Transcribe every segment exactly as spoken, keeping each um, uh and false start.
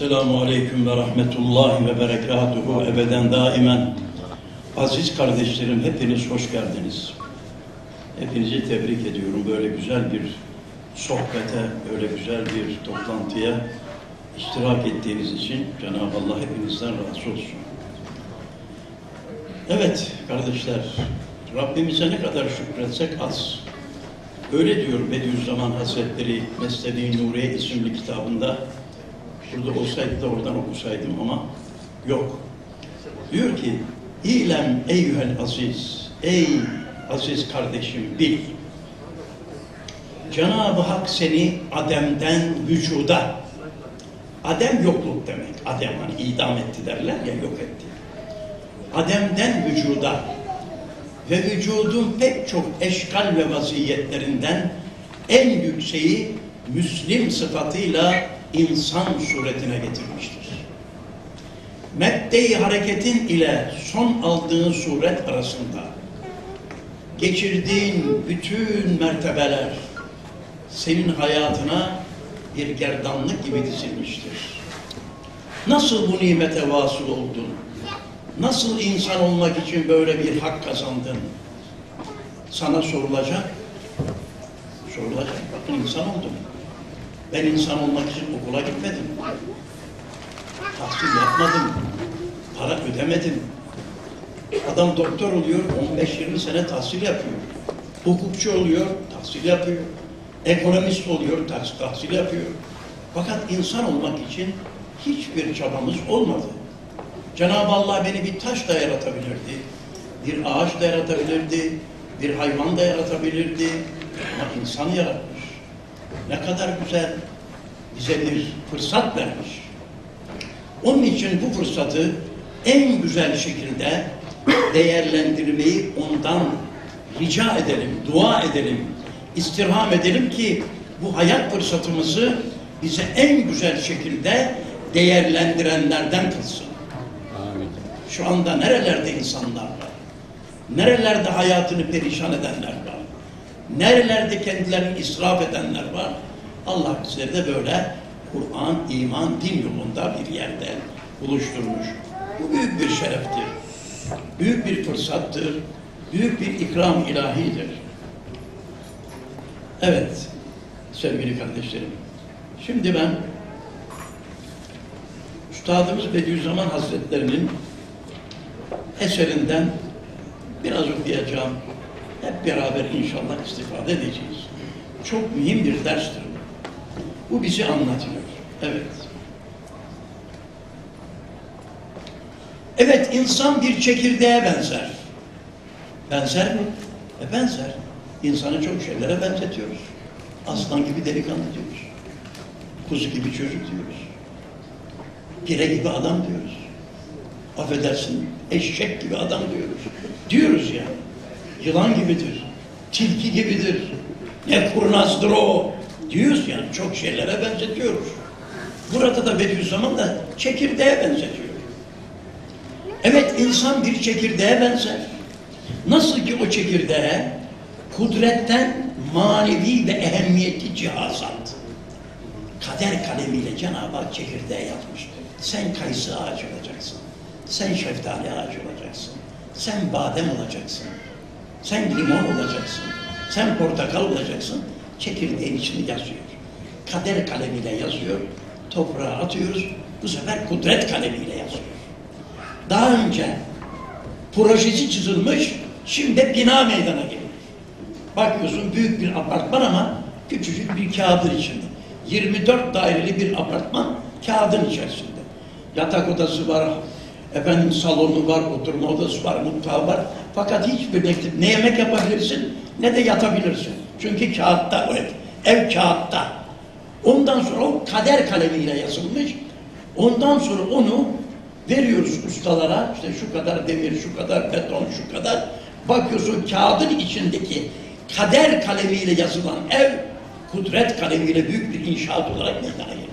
Esselamu Aleyküm ve Rahmetullahi ve Berekatuhu ebeden daimen. Aziz kardeşlerim, hepiniz hoş geldiniz. Hepinizi tebrik ediyorum. Böyle güzel bir sohbete, böyle güzel bir toplantıya iştirak ettiğiniz için Cenab-ı Allah hepinizden razı olsun. Evet kardeşler, Rabbimize ne kadar şükretsek az. Öyle diyor Bediüzzaman Hazretleri Mesnevi Nuriye isimli kitabında. Burada olsaydı da oradan okusaydım ama yok. Diyor ki, İlem eyyühel aziz, ey aziz kardeşim bil. Cenab-ı Hak seni Adem'den vücuda, Adem yokluk demek, Adem hani idam etti derler ya, yok etti. Adem'den vücuda ve vücudun pek çok eşkal ve vaziyetlerinden en yükseği Müslim sıfatıyla insan suretine getirmiştir. Mebde-i hareketin ile son aldığın suret arasında geçirdiğin bütün mertebeler senin hayatına bir gerdanlık gibi dizilmiştir. Nasıl bu nimete vasıl oldun? Nasıl insan olmak için böyle bir hak kazandın? Sana sorulacak. Sorulacak. Bakın insan oldum. Ben insan olmak için okula gitmedim. Tahsil yapmadım. Para ödemedim. Adam doktor oluyor, on beş yirmi sene tahsil yapıyor. Hukukçu oluyor, tahsil yapıyor. Ekonomist oluyor, tahsil yapıyor. Fakat insan olmak için hiçbir çabamız olmadı. Cenab-ı Allah beni bir taş da yaratabilirdi, bir ağaç da yaratabilirdi, bir hayvan da yaratabilirdi. Ama insanı yaratmış. Ne kadar güzel bize bir fırsat vermiş. Onun için bu fırsatı en güzel şekilde değerlendirmeyi ondan rica edelim, dua edelim, istirham edelim ki bu hayat fırsatımızı bize en güzel şekilde değerlendirenlerden kılsın. Amin. Şu anda nerelerde insanlar var? Nerelerde hayatını perişan edenler var? Nerelerde kendilerini israf edenler var? Allah bizleri de böyle Kur'an, iman, din yolunda bir yerde buluşturmuş. Bu büyük bir şereftir. Büyük bir fırsattır. Büyük bir ikram ilahidir. Evet, sevgili kardeşlerim. Şimdi ben Üstadımız Bediüzzaman Hazretleri'nin eserinden biraz okuyacağım. Hep beraber inşallah istifade edeceğiz. Çok mühim bir derstir. Bu bizi anlatıyor. Evet. Evet, insan bir çekirdeğe benzer. Benzer mi? E benzer. İnsanı çok şeylere benzetiyoruz. Aslan gibi delikanlı diyoruz. Kuzu gibi çocuk diyoruz. Pire gibi adam diyoruz. Affedersin, eşek gibi adam diyoruz. Diyoruz ya. Yılan gibidir. Tilki gibidir. Ne kurnazdır o. Diyoruz yani, çok şeylere benzetiyoruz. Burada da Bediüzzaman da çekirdeğe benzetiyor. Evet, insan bir çekirdeğe benzer. Nasıl ki o çekirdeğe kudretten manevi ve ehemmiyetli cihazat, kader kalemiyle Cenab-ı Hak çekirdeğe yazmış. Sen kayısı ağacı olacaksın. Sen şeftali ağacı olacaksın. Sen badem olacaksın. Sen limon olacaksın. Sen portakal olacaksın. Çekirdeğin içini yazıyor. Kader kalemiyle yazıyor. Toprağa atıyoruz. Bu sefer kudret kalemiyle yazıyor. Daha önce projesi çizilmiş, şimdi bina meydana geliyor. Bakıyorsun büyük bir apartman ama küçücük bir kağıdın içinde. yirmi dört daireli bir apartman kağıdın içerisinde. Yatak odası var, efendim salonu var, oturma odası var, mutfağı var. Fakat hiçbir ne yemek yapabilirsin ne de yatabilirsin. Çünkü kağıtta o ev. Ev kağıtta. Ondan sonra o kader kalemiyle yazılmış. Ondan sonra onu veriyoruz ustalara. İşte şu kadar demir, şu kadar beton, şu kadar. Bakıyorsun kağıdın içindeki kader kalemiyle yazılan ev, kudret kalemiyle büyük bir inşaat olarak meydana geliyor.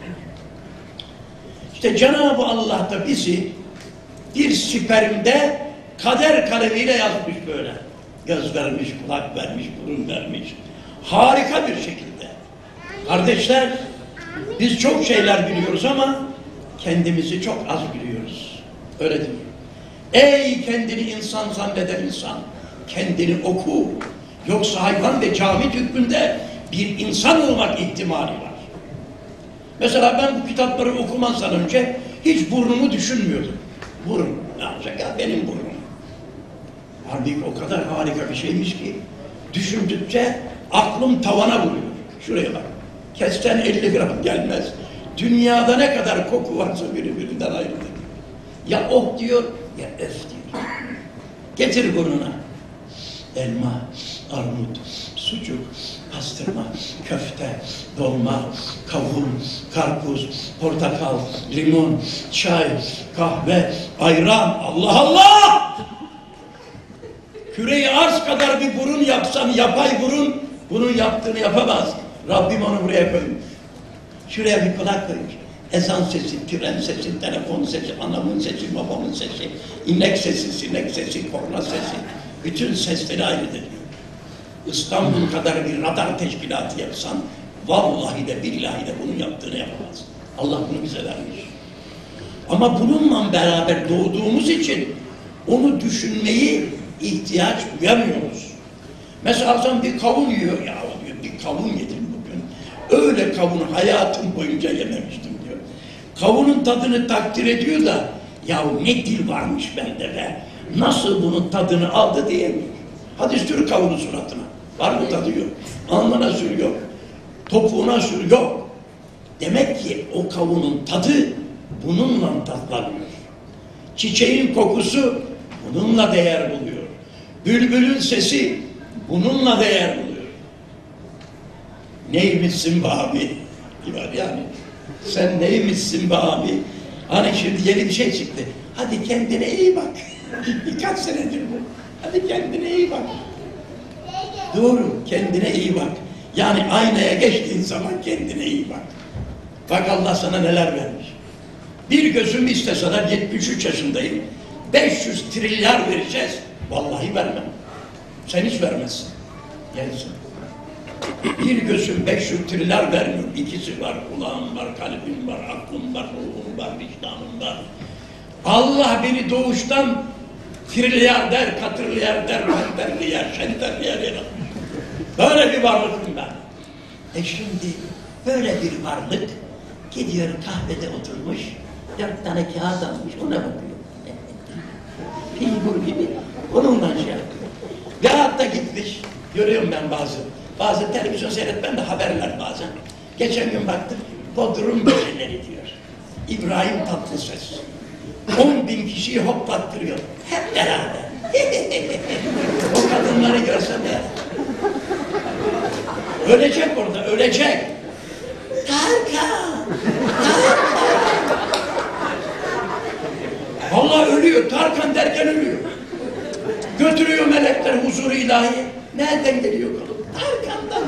İşte Cenab-ı Allah da bizi bir spermde kader kalemiyle yazmış böyle. Göz vermiş, kulak vermiş, burun vermiş. Harika bir şekilde. Kardeşler, biz çok şeyler biliyoruz ama kendimizi çok az biliyoruz. Öyle değil mi? Ey kendini insan zanneden insan, kendini oku. Yoksa hayvan ve camit hükmünde bir insan olmak ihtimali var. Mesela ben bu kitapları okumazdan önce hiç burnumu düşünmüyordum. Burun, ne yapacak ya benim burnum. Halbuki o kadar harika bir şeymiş ki, düşündükçe aklım tavana vuruyor. Şuraya bak, kesten elli gram gelmez. Dünyada ne kadar koku varsa birbirinden ayrı. Ya oh diyor, ya öf diyor. Getir burnuna. Elma, armut, sucuk, pastırma, köfte, dolma, kavun, karpuz, portakal, limon, çay, kahve, ayran. Allah Allah! Küre-i arz kadar bir burun yapsam, yapay burun, bunun yaptığını yapamaz. Rabbim onu buraya koymuş. Şuraya bir kulak koymuş. Ezan sesi, tren sesi, telefon sesi, anamın sesi, babamın sesi, inek sesi, sinek sesi, korna sesi. Bütün sesleri ayrı ediyor. İstanbul kadar bir radar teşkilatı yapsan, vallahi de billahi de bunun yaptığını yapamaz. Allah bunu bize vermiş. Ama bununla beraber doğduğumuz için onu düşünmeyi ihtiyaç duyamıyoruz. Mesela sen bir kavun yiyor, ya diyor, bir kavun yedim bugün. Öyle kavunu hayatım boyunca yememiştim diyor. Kavunun tadını takdir ediyor da, ya ne dil varmış bende be. Nasıl bunun tadını aldı diyemiyor. Hadi sür kavunu suratına. Var mı tadı yok. Alnına sür yok. Topuğuna sür yok. Demek ki o kavunun tadı bununla tatlanıyor. Çiçeğin kokusu bununla değer buluyor. Bülbülün sesi bununla değer buluyor. Neymişsin be abi? Diyor yani. Sen neymişsin be abi? Hani şimdi yeni bir şey çıktı. Hadi kendine iyi bak. Birkaç senedir bu. Hadi kendine iyi bak. Doğru, kendine iyi bak. Yani aynaya geçtiğin zaman kendine iyi bak. Bak Allah sana neler vermiş. Bir gözüm isteseler yetmiş üç yaşındayım. beş yüz trilyar vereceğiz. Vallahi vermem. Sen hiç vermezsin. Gelsin. Bir gözüm beş yüz trilyar vermiyor. İkisi var, kulağım var, kalbim var, aklım var, ruhum var, vicdanım var. Allah beni doğuştan trilyarder, katırlıyarder, menterliyar, şenterliyar yaratmış. Böyle bir varlıkım ben. E şimdi böyle bir varlık gidiyor kahvede oturmuş, dört tane kağıt almış, ona bakıyor. Pilgur gibi onunla şey yapıyor. Veyahut da gitmiş, görüyorum ben bazı, bazı televizyon seyretmen de haberler bazen. Geçen gün baktım, Bodrum geceleri diyor. İbrahim Tatlıses. On bin kişiyi hoplattırıyor. Hep beraber. O kadınları görsen de. Ölecek orada, ölecek. Tarkan! Tarkan! Vallahi ölüyor, Tarkan derken ölüyor. Götürüyor melekler huzuru ilahi. Nereden geliyor kadın? Tarkan'dan.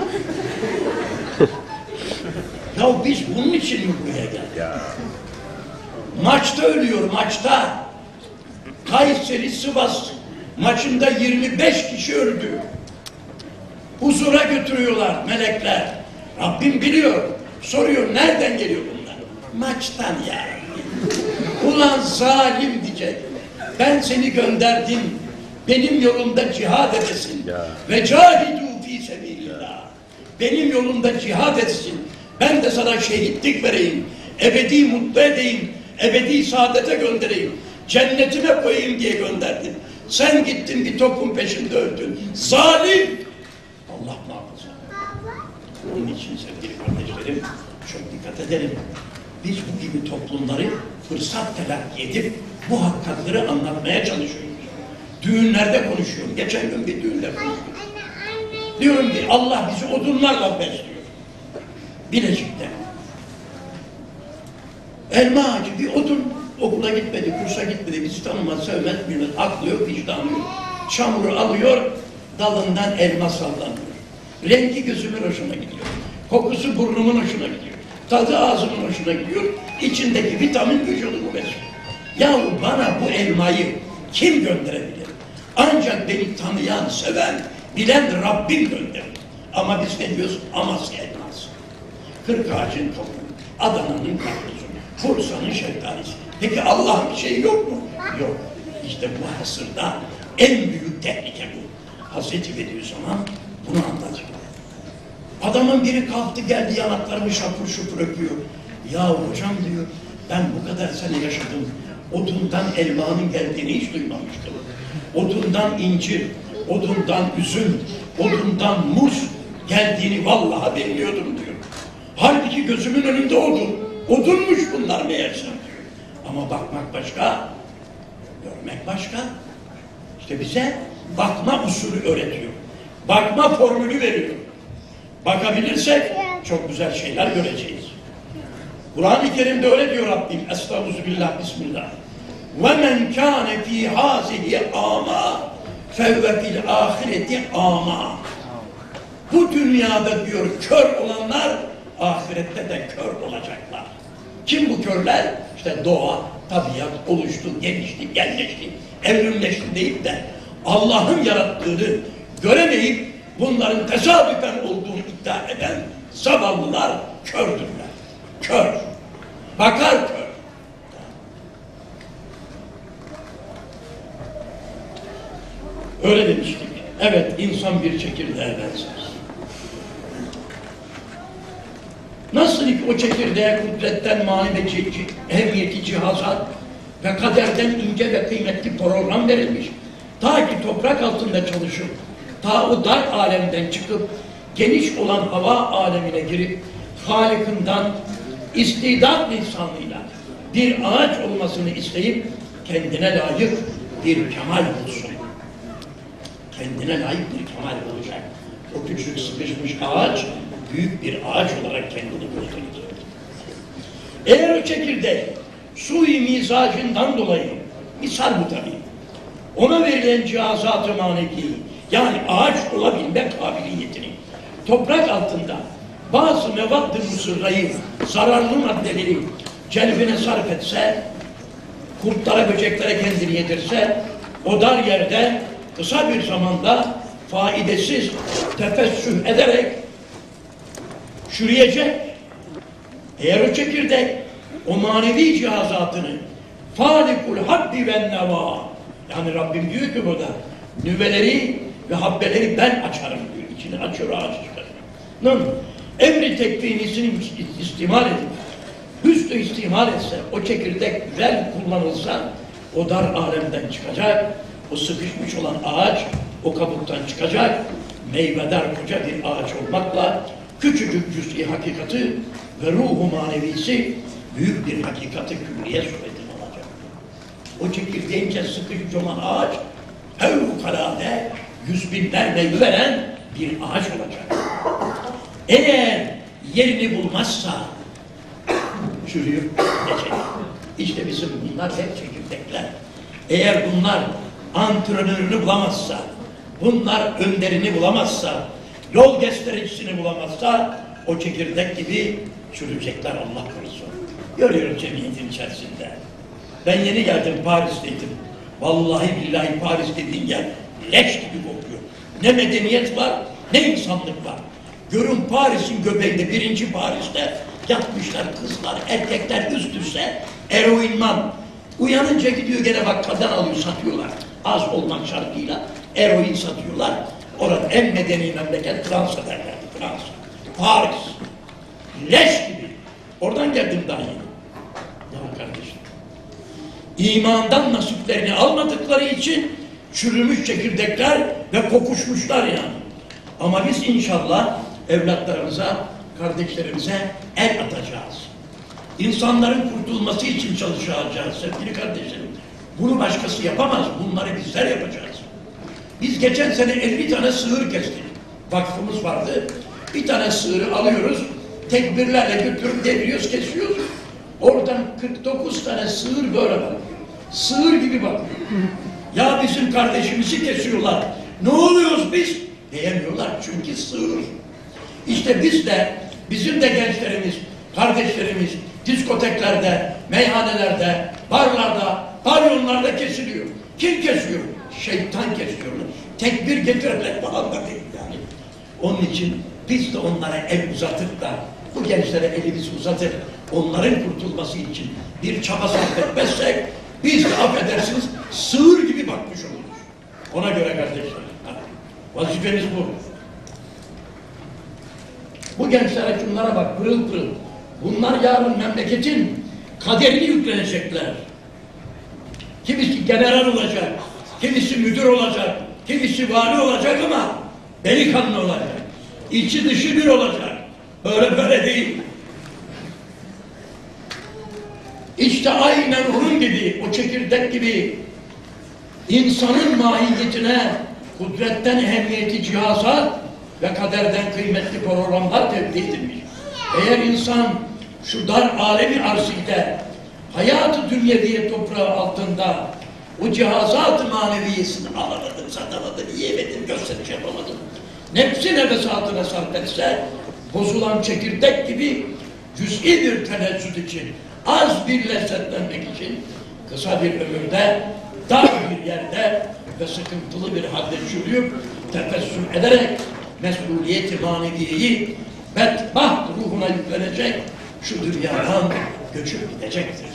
Ya biz bunun için mi buraya geldik? Ya. Maçta ölüyor, maçta. Kayseri Sivas maçında yirmi beş kişi öldü. Huzura götürüyorlar melekler. Rabbim biliyor. Soruyor, nereden geliyor bunlar? Maçtan ya. Ulan zalim diyecek. Ben seni gönderdim. Benim yolumda cihad edesin. Ve cahidu fi sebilillah. Benim yolumda cihad etsin. Ben de sana şehitlik vereyim. Ebedi mutlu edeyim. Ebedi saadete göndereyim. Cennetime koyayım diye gönderdim. Sen gittin bir topun peşinde öldün. Zalim! Allah muhafaza. Onun için sevgili kardeşlerim, çok dikkat edelim. Biz bu gibi toplumları fırsat telakki edip bu hakikatleri anlatmaya çalışıyoruz. Düğünlerde konuşuyorum. Geçen gün bir düğünde konuşuyorum. Diyorum ki Allah bizi odunlarla besliyor. Bilecik'te. Elma ağacı bir odun. Okula gitmedi, kursa gitmedi, bizi tanımaz, sevmez, bilmez. Aklı yok, vicdanı yok. Çamuru alıyor, dalından elma sallanıyor. Rengi gözümün hoşuna gidiyor. Kokusu burnumun hoşuna gidiyor. Tadı ağzımın hoşuna gidiyor. İçindeki vitamin vücudumu besliyor. Yahu bana bu elmayı kim gönderebilir? Ancak beni tanıyan, seven, bilen Rabbim gönderir. Ama biz ne diyoruz? Amasya elması. Kırk ağacın kabuğu, Adana'nın karpuzu, Bursa'nın şeftalisi. Peki Allah'ın bir şeyi yok mu? Yok. İşte bu asırda en büyük tehlike bu. Hazreti Bediüzzaman bunu anlatıyor. Adamın biri kalktı geldi yanaklarımı şapur şupur öpüyor. Ya hocam diyor, ben bu kadar sene yaşadım. Odundan elmanın geldiğini hiç duymamıştım. Odundan incir, odundan üzüm, odundan muz geldiğini vallahi bilmiyordum diyor. Halbuki gözümün önünde odun. Odunmuş bunlar meğersem diyor. Ama bakmak başka, görmek başka. İşte bize bakma usulü öğretiyor. Bakma formülü veriyor. Bakabilirsek çok güzel şeyler göreceğiz. Kur'an-ı Kerim'de öyle diyor Rabbim. Estağfirullah, bismillah. وَمَنْ كَانَ ف۪ي هَذِهِ آمَا فَهُوَ فِي الْآخِرَةِ آمَا. Bu dünyada diyor kör olanlar ahirette de kör olacaklar. Kim bu körler? İşte doğa, tabiat oluştu, gelişti, genleşti, evrimleşti deyip de Allah'ın yarattığını göremeyip bunların tesadüfen olduğunu iddia eden zavallılar kördürler. Kör. Bakar kör. Öyle demiştik. Evet, insan bir çekirdeğe benzer. Nasıl ki o çekirdeğe kudretten mani ve ehemmiyeti cihazat ve kaderden ince ve kıymetli program verilmiş. Ta ki toprak altında çalışıp, ta o dar alemden çıkıp, geniş olan hava alemine girip, Halık'ından istidat lisanıyla bir ağaç olmasını isteyip, kendine layık bir kemal bulsun. Kendine layık bir kemal bulacak. O küçük sıkışmış ağaç, büyük bir ağaç olarak kendini gösterecek. Eğer o çekirdek sui mizacından dolayı, misal bu tabii, ona verilen cihazat-ı manevi, yani ağaç olabilme kabiliyetini toprak altında bazı mevad-ı musırrayı, zararlı maddeleri celbine sarf etse, kurtlara, böceklere kendini yedirse, o dar yerde kısa bir zamanda faidesiz tefessüh ederek çürüyecek. Eğer o çekirdek o manevi cihazatını falikul habbi ve neva, yani Rabbim diyor ki burada nüveleri ve habbeleri ben açarım diyor. İçini açıyor, ağaç çıkarır. Emri tekfinisini istimal edip hüsnü istimal etse, o çekirdek güzel kullanılsa o dar alemden çıkacak, o sıkışmış olan ağaç o kabuktan çıkacak, meyvedar koca bir ağaç olmakla küçücük cüz'i hakikati ve ruhu manevisi büyük bir hakikati külliye suretini alacak. O çekirdeğince sıkışmış olan ağaç fevkalade yüz binler meyve veren bir ağaç olacak. Eğer yerini bulmazsa çürüyüp gidecek. İşte bizim bunlar hep çekirdekler. Eğer bunlar antrenörünü bulamazsa, bunlar önderini bulamazsa, yol göstericisini bulamazsa o çekirdek gibi çürüyecekler, Allah korusun. Görüyoruz cemiyetin içerisinde. Ben yeni geldim, Paris'teydim. Vallahi billahi Paris dediğin yer leş gibi kokuyor. Ne medeniyet var, ne insanlık var. Görün Paris'in göbeğinde, birinci Paris'te yatmışlar kızlar, erkekler üst üste eroinman. Uyanınca gidiyor gene bakkaldan alıyor, satıyorlar. Az olmak şartıyla eroin satıyorlar. Orada en medeni memleket Fransa derlerdi, Fransa. Paris. Leş gibi. Oradan geldim daha yeni. Ya kardeşim. İmandan nasiplerini almadıkları için çürümüş çekirdekler ve kokuşmuşlar yani. Ama biz inşallah evlatlarımıza, kardeşlerimize el atacağız. İnsanların kurtulması için çalışacağız sevgili kardeşlerim. Bunu başkası yapamaz, bunları bizler yapacağız. Biz geçen sene elli tane sığır kestik. Vakfımız vardı. Bir tane sığırı alıyoruz, tekbirlerle götürüp deviriyoruz, kesiyoruz. Oradan kırk dokuz tane sığır böyle bakıyor. Sığır gibi bakıyor. Ya bizim kardeşimizi kesiyorlar. Ne oluyoruz biz? Diyemiyorlar çünkü sığır. İşte biz de, bizim de gençlerimiz, kardeşlerimiz diskoteklerde, meyhanelerde, barlarda, pavyonlarda kesiliyor. Kim kesiyor? Şeytan kesiyor. Tekbir getirerek falan da değil yani. Onun için biz de onlara el uzatıp da bu gençlere elimizi uzatıp onların kurtulması için bir çaba sarf etmezsek, biz de affedersiniz sığır gibi bakmış oluruz. Ona göre kardeşler, vazifemiz bu. Bu gençlere şunlara bak, pırıl pırıl. Bunlar yarın memleketin kaderini yüklenecekler. Kimisi general olacak, kimisi müdür olacak, kimisi vali olacak ama delikanlı olacak. İçi dışı bir olacak. Böyle böyle değil. İşte aynen onun gibi, o çekirdek gibi insanın mahiyetine kudretten ehemmiyeti cihazat ve kaderden kıymetli programlar tevdi edilmiş. Eğer insan şu dar alemi arzikte hayat-ı dünyeviye toprağı altında o cihazat-ı maneviyesini alamadım, satamadım, yiyemedim, gösteriş yapamadım. Nefsi nefesatına sarf etse bozulan çekirdek gibi cüz'i bir tenezzüt için, az bir lezzetlenmek için kısa bir ömürde, dar bir yerde ve sıkıntılı bir halde çürüyüp tebessüm ederek mesuliyet-i maneviyeyi bedbaht ruhuna yüklenecek, şu dünyadan göçüp gidecektir.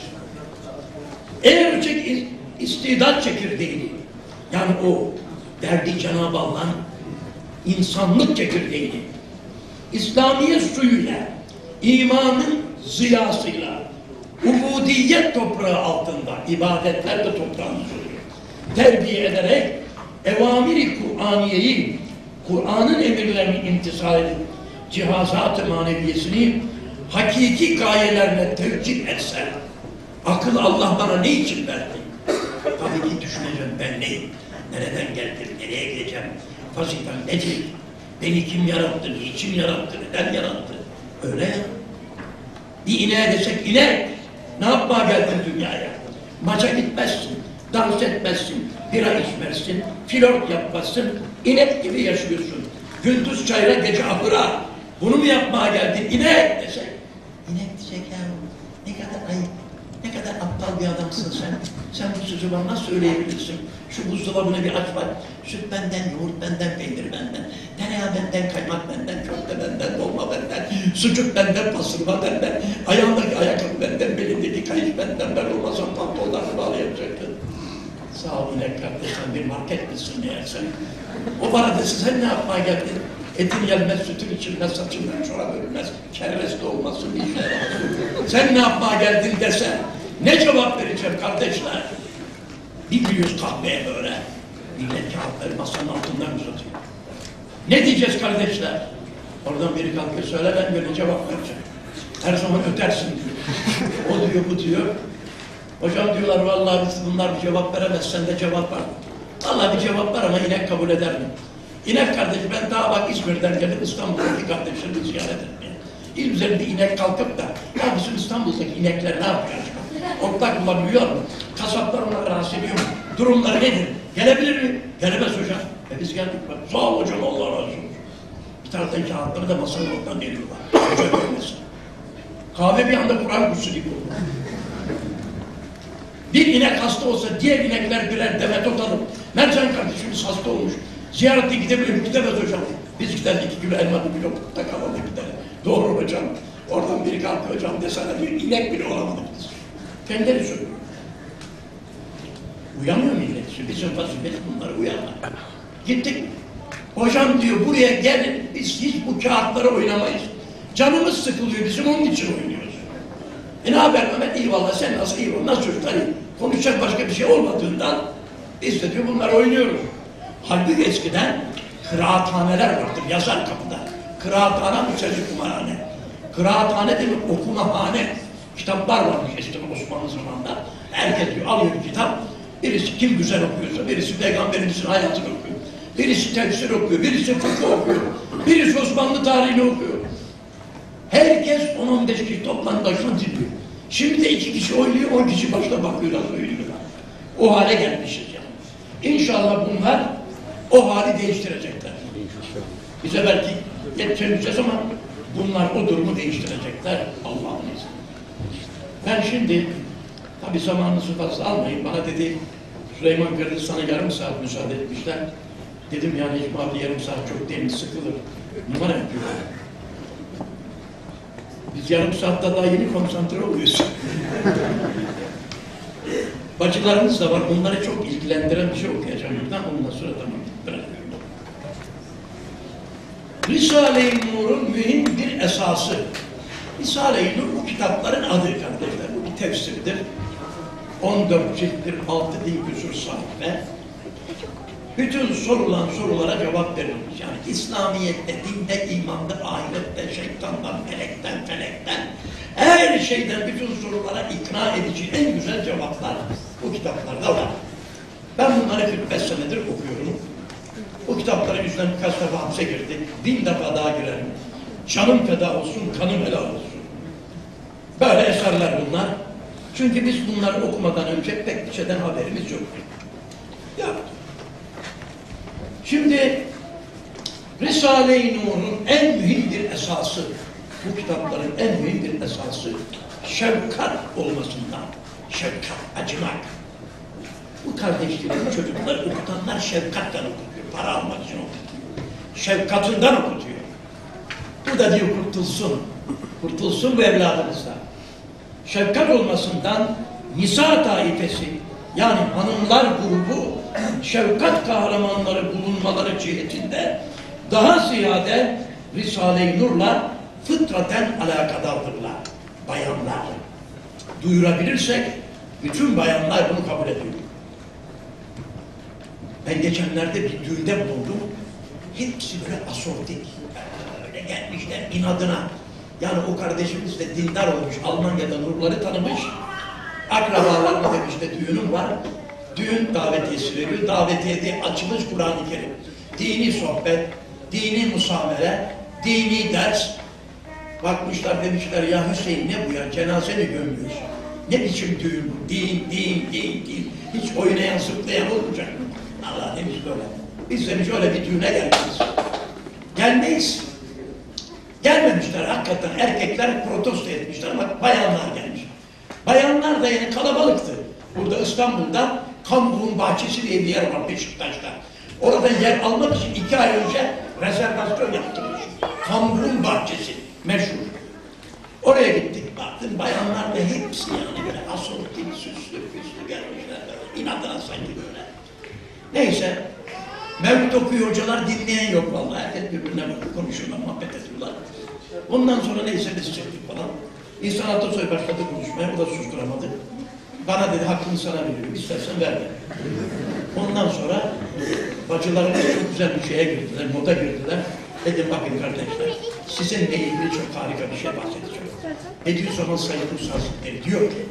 Eğer o çek, istidat çekirdeğini, yani o derdi Cenab-ı Allah'ın insanlık çekirdeğini, İslamiyet suyuyla, imanın ziyasıyla, ubudiyet toprağı altında, ibadetler de toprağımız oluyor, terbiye ederek evamiri Kur'aniyeyi, Kur'an'ın emirlerini imtisal edip cihazat-ı maneviyesini hakiki gayelerine tevcih etse, akıl Allah bana ne için verdi? Tabii ki düşüneceğim, ben neyim? Nereden geldim? Nereye gideceğim? Vazifem nedir? Beni kim yarattı? Niçin yarattı? Neden yarattı? Öyle ya. Bir ineğe desek, inek, ne yapmaya geldin dünyaya? Maça gitmezsin, dans etmezsin, bira içmezsin, flört yapmazsın, inek gibi yaşıyorsun. Gündüz çayra, gece ahıra. Bunu mu yapmaya geldin? İnek desek. İnek diyecek ya, ne kadar ayıp, ne kadar aptal bir adamsın sen. Sen bu sözü bana nasıl söyleyebilirsin? Şu buzdolabını bir aç bak. Süt benden, yoğurt benden, peynir benden, tereyağı benden, kaymak benden, köfte benden, dolma benden, sucuk benden, pastırma benden, ayağındaki ayakkabı benden, belindeki kayış benden, ben olmasam pantolonlarını bağlayacaktın. Sağ ol inek kardeş, sen bir market misin meğerse? O bana desin, sen ne yapmaya geldin? Etin gelmez, sütün içilmez, saçından çorap örülmez, kerveste olmasın, bir işe yaramazsın. Sen ne yapmaya geldin desen, ne cevap vereceğim kardeşler? Bir gülüyoruz kahveye böyle. Millet kağıtları masanın altından uzatıyor. Ne diyeceğiz kardeşler? Oradan biri kalkıyor, söyle ben böyle cevap vereceğim. Her zaman ötersin diyor. O diyor, bu diyor. Hocam diyorlar, vallahi biz bunlar bir cevap veremezsen de cevap var. Vallahi bir cevap var ama inek kabul eder mi? İnek kardeş, ben daha bak İzmir'den geldim İstanbul'daki kardeşlerimi ziyaret etmeye. İl üzerinde inek kalkıp da, ya bizim İstanbul'daki inekler ne yapacak? Ortak bulabiliyor mu? Kasaplar onları rahatsız ediyor mu? Durumları nedir? Gelebilir mi? Gelemez hocam. E biz geldik bak. Sağ ol hocam, Allah razı olsun. Bir taraftan kağıtları da masanın ortadan veriyorlar. Hoca görmesin. Kahve bir anda Kur'an kursu gibi olur. Bir inek hasta olsa diğer inekler birer demet otalım. Mercan kardeşimiz hasta olmuş. Ziyarete gidebilir mi? Gidemez hocam. Biz gidelim iki kilo elma bir kilo takalım gidelim. Doğru hocam. Oradan biri kalkıyor hocam desene diyor. İnek bile olamadık biz. Kendileri söylüyor. Uyanmıyor millet. Bizim vazifemiz bunları uyanmak. Gittik. Hocam diyor buraya gelin. Biz hiç bu kağıtlara oynamayız. Canımız sıkılıyor. Bizim onun için oynuyoruz. E ne haber Mehmet? İyi valla sen nasıl iyi ol? Nasıl çocuklar iyi? Konuşacak başka bir şey olmadığından biz de diyor bunları oynuyoruz. Halbuki eskiden kıraathaneler vardır. Yazar kapıda. Kıraathane bu sözcük kumarhane. Kıraathane değil mi? Okumahane. Kitaplar varmış eskiden Osmanlı zamanında. Herkes diyor, alıyor bir kitap. Birisi kim güzel okuyorsa, birisi Peygamberimizin hayatını okuyor. Birisi tefsir okuyor, birisi fıkıh okuyor. Birisi Osmanlı tarihini okuyor. Herkes on on beş kişi toplanıp başına dinliyor. Şimdi de iki kişi oynuyor, on kişi başına bakıyorlar, oynuyorlar. O hale gelmişiz yani. İnşallah bunlar o hali değiştirecekler. Bize belki yetişemeyeceğiz ama bunlar o durumu değiştirecekler Allah'ın izniyle. Ben şimdi, tabi zamanınızı fazla almayın, bana dedi Süleyman Kardeş sana yarım saat müsaade etmişler. Dedim yani Necmi abi yarım saat çok değil mi, sıkılır. Numara yapıyor. Biz yarım saatte daha yeni konsantre oluyoruz. Bacılarımız da var. Onları çok ilgilendiren bir şey okuyacağım buradan. Ondan sonra tamam bırakıyorum. Risale-i Nur'un mühim bir esası. Risale-i Nur bu kitapların adı kardeşler. Bu bir tefsirdir. on dört cilttir, altı bin küsur sayfa. Bütün sorulan sorulara cevap verilmiş. Yani İslamiyet'te, dinde, imanda, ahirette, şeytandan, melekten, felekten, her şeyden bütün sorulara ikna edici en güzel cevaplar bu kitaplarda var. Ben bunları kırk beş senedir okuyorum. Bu kitapların yüzünden birkaç defa hapse girdik. Bin defa daha girerim. Canım feda olsun, kanım helal olsun. Böyle eserler bunlar. Çünkü biz bunları okumadan önce pek bir şeyden haberimiz yok. Ya. Şimdi Risale-i Nur'un en mühim bir esası, bu kitapların en mühim bir esası şefkat olmasından. Şefkat, acımak. Bu kardeşlerin çocukları okutanlar şefkatten okutuyor. Para almak için okutuyor. Şefkatından okutuyor. Bu da diyor kurtulsun. Kurtulsun bu evladımızdan. Şefkat olmasından Nisa taifesi, yani hanımlar grubu şefkat kahramanları bulunmaları cihetinde daha ziyade Risale-i Nur'la fıtraten alakadardırlar. Bayanlar. Duyurabilirsek bütün bayanlar bunu kabul ediyor. Ben geçenlerde bir düğünde bulundum. Hepsi böyle asortik. Öyle gelmişler inadına. Yani o kardeşimiz de dindar olmuş. Almanya'da nurları tanımış. Akrabalarına demiş de düğünüm var. Düğün davetiyesi veriyor. Davetiyede açılış Kur'an-ı Kerim. Dini sohbet, dini musamele, dini ders. Bakmışlar demişler ya Hüseyin ne bu ya? Cenaze mi gömüyoruz? Ne biçim düğün bu? Din, din, din, din. Hiç oynayan, zıplayan olmayacak mı? Allah demiş böyle. Biz demiş öyle bir düğüne gelmeyiz. Gelmeyiz. Gelmemişler hakikaten. Erkekler protesto etmişler ama bayanlar gelmiş. Bayanlar da yani kalabalıktı. Burada İstanbul'da Kambur'un Bahçesi diye bir yer var Beşiktaş'ta. Orada yer almak için iki ay önce rezervasyon yaptırmış. Kambur'un Bahçesi meşhur. Oraya gittik. Baktım bayanlar da hepsi yani böyle asortik, süslü, püslü gelmişler. Böyle. İnadına sanki böyle. Neyse. Mevlüt okuyor hocalar, dinleyen yok vallahi. Herkes birbirine bakıp konuşuyorlar, muhabbet ediyorlar. Ondan sonra neyse biz çıktık falan. İhsan Atasoy başladı konuşmaya, o da susturamadı. Bana dedi, hakkını sana veriyorum, istersen ver. Ondan sonra bacılarımız çok güzel bir şeye girdiler, moda girdiler. Dedim bakın kardeşler, sizinle ilgili çok harika bir şey bahsedeceğim. Bediüzzaman Said Nursi Hazretleri diyor ki,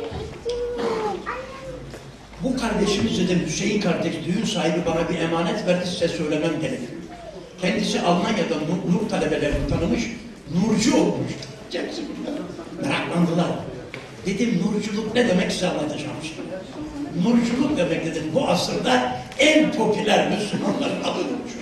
bu kardeşimiz dedim, Hüseyin kardeş, düğün sahibi bana bir emanet verdi, size söylemem gerekiyor. Kendisi Almanya'da nur, nur talebelerini tanımış, nurcu olmuş. Hepsi burada. Meraklandılar. Dedim nurculuk ne demek size anlatacağım şimdi. Nurculuk demek dedim bu asırda en popüler Müslümanların adı nurcu.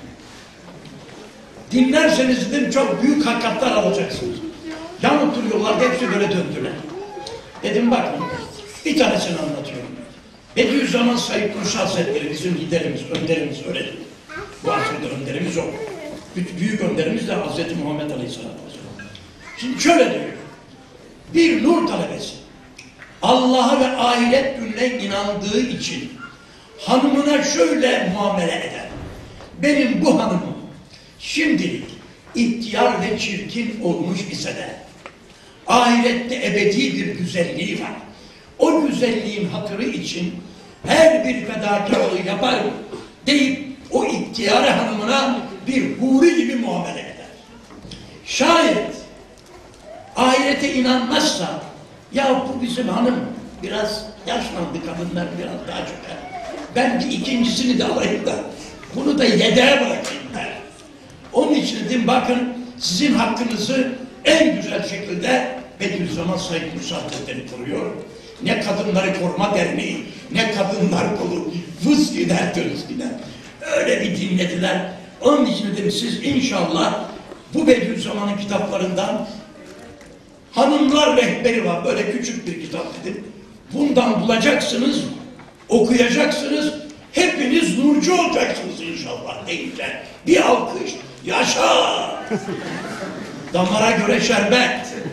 Dinlerseniz dedim çok büyük hakikatler alacaksınız. Yan oturuyorlardı, hepsi böyle döndüler. Dedim bakın, bir tanesini anlatıyorum. Bediüzzaman Said Nursi Hazretleri bizim liderimiz, önderimiz öyle değil. Bu asırda önderimiz o. Büyük önderimiz de Hazreti Muhammed Aleyhisselatü Vesselam. Şimdi şöyle diyor. Bir nur talebesi Allah'a ve ahiret gününe inandığı için hanımına şöyle muamele eder. Benim bu hanımım şimdilik ihtiyar ve çirkin olmuş ise de ahirette ebedi bir güzelliği var. O güzelliğin hatırı için her bir fedakarlığı yaparım deyip o ihtiyar hanımına bir huri gibi muamele eder. Şayet ahirete inanmazsa ya bu bizim hanım biraz yaşlandı, kadınlar biraz daha çok. Ben bir ikincisini de alayım da bunu da yedeğe bırakayım der. Onun için dedim bakın sizin hakkınızı en güzel şekilde Bediüzzaman Said Nursi Hazretleri koruyor. Ne Kadınları Koruma Derneği, ne Kadınlar Kolu, vız gider, dönüz gider. Öyle bir dinlediler. Onun için dedim siz inşallah bu Bediüzzaman'ın kitaplarından Hanımlar Rehberi var, böyle küçük bir kitap dedim. Bundan bulacaksınız, okuyacaksınız, hepiniz nurcu olacaksınız inşallah deyince. Bir alkış, yaşa! Damara göre şerbet.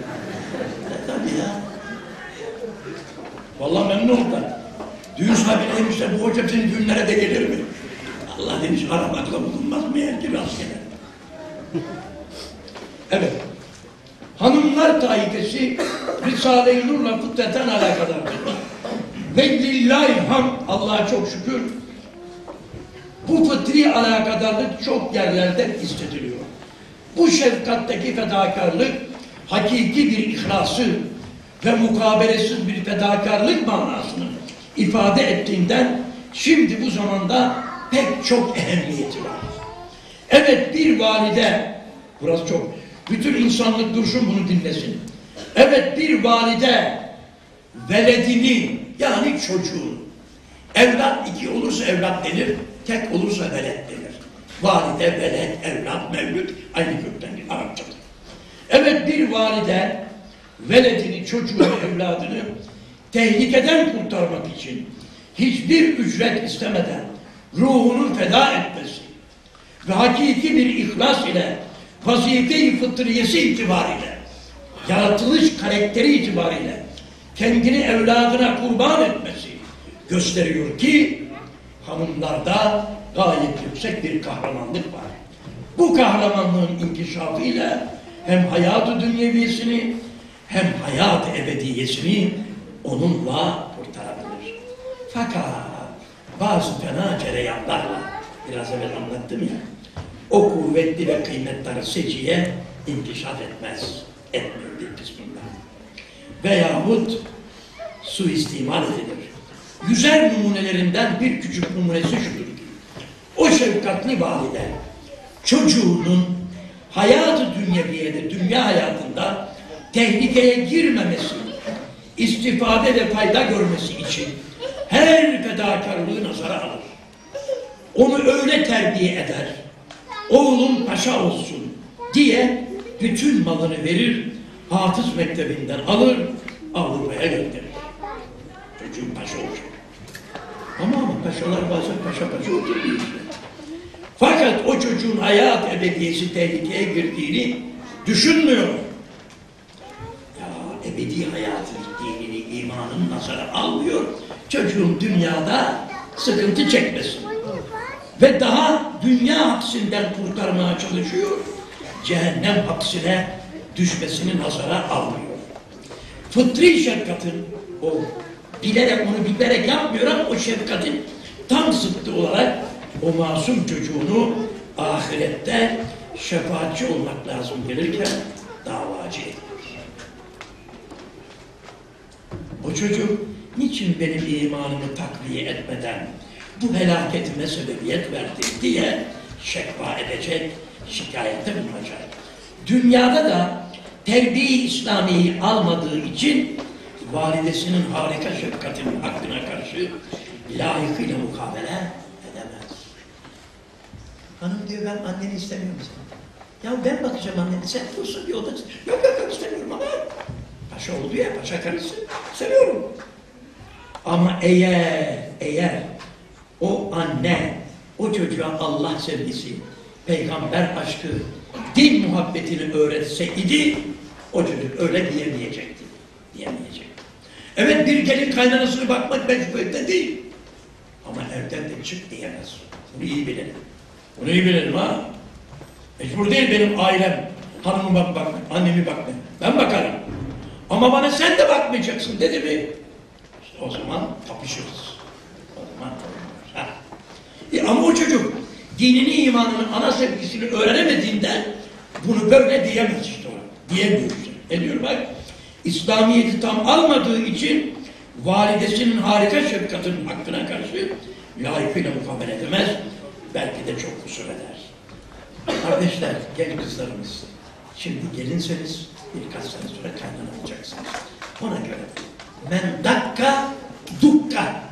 ya. Vallahi memnun oldum. Düğün sahibine demişler, bu hoca senin düğünlere de gelir mi? Allah demiş, aramakla bulunmaz mı eğer ki rastgele? Evet. Hanımlar taifesi Risale-i Nur'la fıtraten alakadardır. Ve lillahi hamd, Allah'a çok şükür, bu fıtri alakadarlık çok yerlerde hissediliyor. Bu şefkatteki fedakarlık, hakiki bir ihlası ve mukabelesiz bir fedakarlık manasını ifade ettiğinden şimdi bu zamanda pek çok ehemmiyeti var. Evet, bir valide, burası çok, bütün insanlık dursun bunu dinlesin. Evet, bir valide veledini, yani çocuğun, evlat iki olursa evlat denir, tek olursa veled denir. Valide, veled, evlat, mevlüt aynı kökten gelir Arapçada. Evet, bir valide veledini, çocuğunu, evladını tehlikeden kurtarmak için hiçbir ücret istemeden ruhunu feda etmesi ve hakiki bir ihlas ile vazife-i fıtriyesi itibariyle, yaratılış karakteri itibariyle kendini evladına kurban etmesi gösteriyor ki hanımlarda gayet yüksek bir kahramanlık var. Bu kahramanlığın inkişafıyla hem hayat-ı dünyeviyesini hem hayat-ı ebediyesini onunla kurtarabilir. Fakat bazı fena cereyanlarla, biraz evvel anlattım ya, o kuvvetli ve kıymetli seciye inkişaf etmez, etmiyor bir kısmında. Veyahut suistimal edilir. Güzel numunelerinden bir küçük numunesi şudur ki, o şefkatli valide çocuğunun hayat-ı dünyeviyede, dünya hayatında tehlikeye girmemesi, istifade ve fayda görmesi için her fedakarlığı nazara alır. Onu öyle terbiye eder, oğlum paşa olsun diye bütün malını verir, hafız mektebinden alır, Avrupa'ya gönderir. Çocuğun paşa olacak. Ama ama paşalar bazen paşa paşa oturmuyor işte. Fakat o çocuğun hayat ebediyesi tehlikeye girdiğini düşünmüyor. Ya ebedi hayatın dinini, imanını nazara almıyor. Çocuğun dünyada sıkıntı çekmesin. Ve daha dünya hapsinden kurtarmaya çalışıyor. Cehennem hapsine düşmesini nazara almıyor. Fıtri şefkatin, o bilerek onu bilerek yapmıyor ama o şefkatin tam zıttı olarak o masum çocuğunu ahirette şefaatçi olmak lazım gelirken davacı ediyor. O çocuk niçin benim imanımı takviye etmeden bu helaketime sebebiyet verdi diye şekva edecek, şikayette bulunacak. Dünyada da terbiye-i İslami'yi almadığı için validesinin harika şefkatinin hakkına karşı layıkıyla mukabele edemez. Hanım diyor, ben anneni istemiyorum seni. Ya ben bakacağım anneni, sen dursun bir odası. Yok yok yok istemiyorum ama paşa oldu ya, paşa karısı, seviyorum. Ama eğer, eğer o anne, o çocuğa Allah sevgisi, peygamber aşkı, din muhabbetini öğretseydi, o çocuk öyle diyemeyecekti. Diyemeyecekti. Evet, bir gelin kaynanasını bakmak mecburiyette değil. Ama evden de çık diyemez. Bunu iyi bilelim. Bunu iyi bilelim ha. Mecbur değil benim ailem. Hanımı bak, bak, annemi bakma. Ben bakarım. Ama bana sen de bakmayacaksın dedi mi? İşte o zaman kapışırız. O zaman ha. E ama o çocuk dinini, imanını, ana sevgisini öğrenemediğinden bunu böyle diyemez işte o. Diyemiyor işte. Ne diyor bak? İslamiyet'i tam almadığı için validesinin harika şefkatinin hakkına karşı layıkıyla mukabele edemez. Belki de çok kusur eder. Kardeşler, genç kızlarımız, şimdi gelinseniz birkaç sene sonra kaynana olacaksınız. Ona göre men dakka dukka.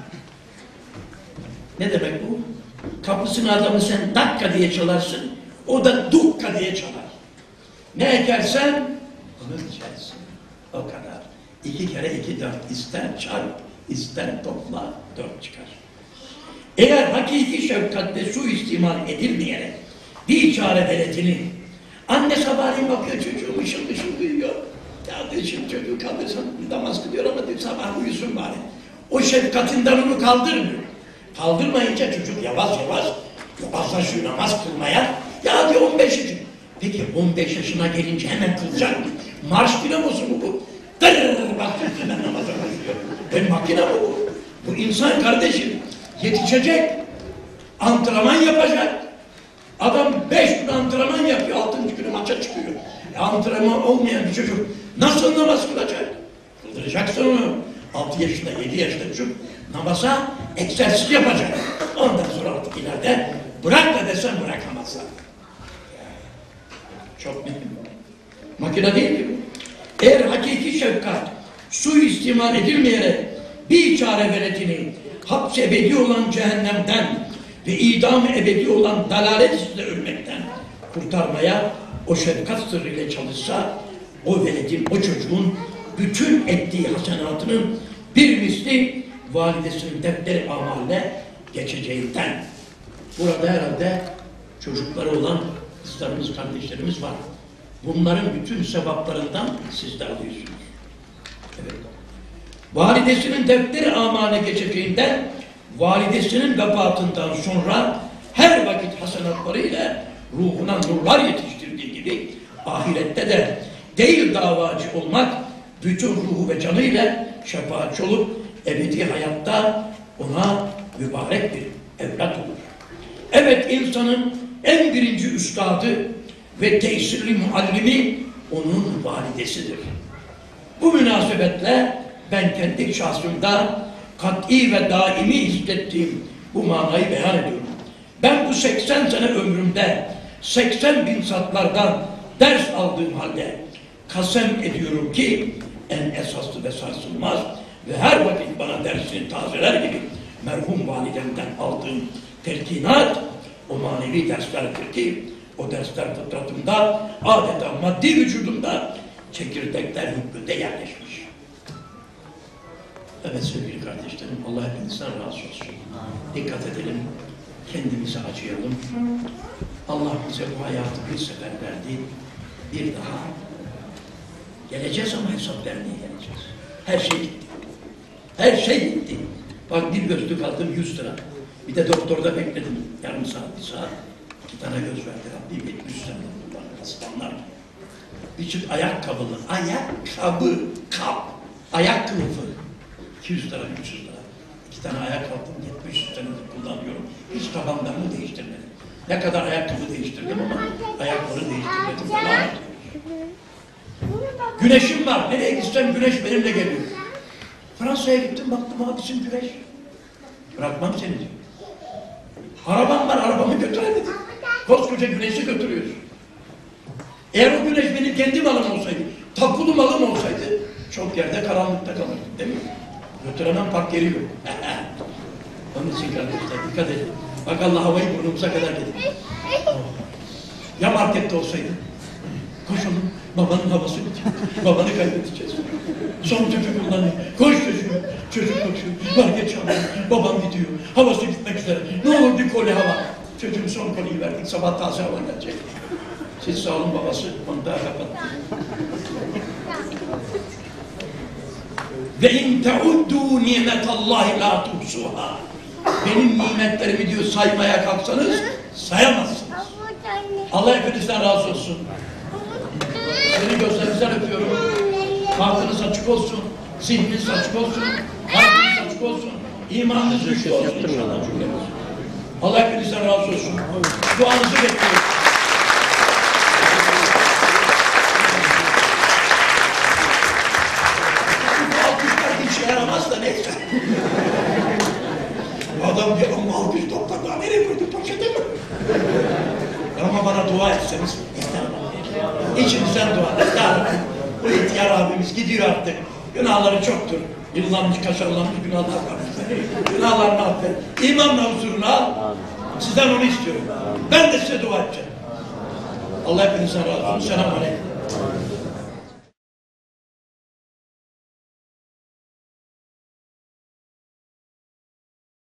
Ne demek bu? Kapısına adamı sen dakka diye çalarsın, o da dukka diye çalar. Ne ekersen onu biçersin. O kadar. İki kere iki dört. İster çarp, ister topla, dört çıkar. Eğer hakiki şefkatle suistimal edilmeyerek bir çare veletini, anne sabahleyin bakıyor çocuğu ışıl ışıl uyuyor. Ya diyor, şimdi çocuğu kaldırsam namaz kılıyor ama diyor, sabah uyusun bari. O şefkatinden onu kaldırmıyor. Kaldırmayınca çocuk yavaş yavaş yavaşlaşıyor namaz kılmaya. Ya diyor on beş yaşında. Peki on beş yaşına gelince hemen kılacak mı? Marş dinamosu mu bu? Dırrrr bak hemen namaza başlıyor. E makine mi bu? Bu insan kardeşim. Yetişecek. Antrenman yapacak. Adam beş gün antrenman yapıyor. Altıncı günü maça çıkıyor. E, antrenman olmayan bir çocuk nasıl namaz kılacak? Kıldıracaksın onu. Altı yaşında, yedi yaşında çocuk namaza egzersiz yapacak. Ondan sonra artık ileride bırak da desen bırakamazlar. Çok mühim. Makine değil mi? Eğer hakiki şefkat suistimal edilmeyerek bir çare veletini hapse ebedi olan cehennemden ve idam ebedi olan dalalet içinde ölmekten kurtarmaya o şefkat sırrıyla çalışsa o veledin, o çocuğun bütün ettiği hasenatının bir misli validesinin defteri amaline geçeceğinden. Burada herhalde çocukları olan kızlarımız, kardeşlerimiz var. Bunların bütün sevaplarından siz de alıyorsunuz. Evet. Validesinin defteri amale geçeceğinden, validesinin vefatından sonra her vakit hasenatlarıyla ruhuna nurlar yetiştirdiği gibi ahirette de değil davacı olmak, bütün ruhu ve canıyla şefaatçi olup ebedi hayatta ona mübarek bir evlat olur. Evet, insanın en birinci üstadı ve tesirli muallimi onun validesidir. Bu münasebetle ben kendi şahsımda kat'i ve daimi hissettiğim bu manayı beyan ediyorum. Ben bu seksen sene ömrümde seksen bin satlardan ders aldığım halde kasem ediyorum ki en esaslı ve sarsılmaz ve her vakit bana dersini tazeler gibi merhum validemden aldığım telkinat o manevi derslerdir ki o dersler fıtratımda adeta maddi vücudumda çekirdekler hükmünde yerleşmiş. Evet sevgili kardeşlerim, Allah hepinizden razı olsun. Dikkat edelim, kendimize acıyalım. Allah bize bu hayatı bir sefer verdi, bir daha geleceğiz ama hesap vermeye geleceğiz. Her şey gitti. Her şey gitti. Bak bir gözlük aldım yüz lira. Bir de doktorda bekledim yarım saat, bir saat. İki tane göz verdi Rabbim, yetmiş sene kullanır aslanlar. Bir çift ayakkabılı, ayakkabı, kap, ayak kılıfı. iki yüz lira, üç yüz lira. İki tane ayakkabı yetmiş senedir kullanıyorum. Hiç tabanlarını değiştirmedim. Ne kadar ayakkabı değiştirdim ama ayakları değiştirmedim. Devam ediyorum. Güneşim var. Nereye gitsem güneş benimle geliyor. Fransa'ya gittim, baktım abisim güneş. Bırakmam seni diyor. Arabam var, arabamı götüremedim. Koskoca güneşi götürüyoruz. Eğer o güneş benim kendi malım olsaydı, takulu malım olsaydı, çok yerde karanlıkta kalırdım, değil mi? Götüremem, park yeri yok. Onun için kardeşler, dikkat edin. Bak Allah havayı burnumuza kadar getirdi. Oh. Ya markette olsaydı? Koşalım, babanın havası bitiyor. Babanı kaybedeceğiz. Son çocuk kullanıyor. Koş çocuğum. Çocuk koşuyor. Market çalıyor. Babam gidiyor. Havası gitmek üzere. Ne olur bir koli hava. Çocuğun son koliyi verdik. Sabah taze hava gelecek. Siz sağ olun babası. Onu daha kapattı. Ve in teuddu nimetallahi la tuhsuha. Benim nimetlerimi diyor saymaya kalksanız sayamazsınız. Allah hepinizden razı olsun. Seni gözlerinizden öpüyorum. Bahtınız açık olsun. Zihniniz açık olsun. Kalbiniz açık olsun. İmanınız güçlü olsun inşallah. Allah hepinizden razı olsun. Duanızı bekliyoruz. Bu alkışlar hiç yaramaz da neyse. Adam diyor ama alkış toplar. Nereye koydu? Poşete mi? Ama bana dua etseniz İçinizden dua et. Ya bu ihtiyar abimiz gidiyor artık. Günahları çoktur. Yıllanmış, kaşarlanmış günahlar var. Günahlarını affet. İmanla huzuruna al. Sizden onu istiyorum. Ben de size dua edeceğim. Allah hepinizden razı olsun. Selamun aleyküm.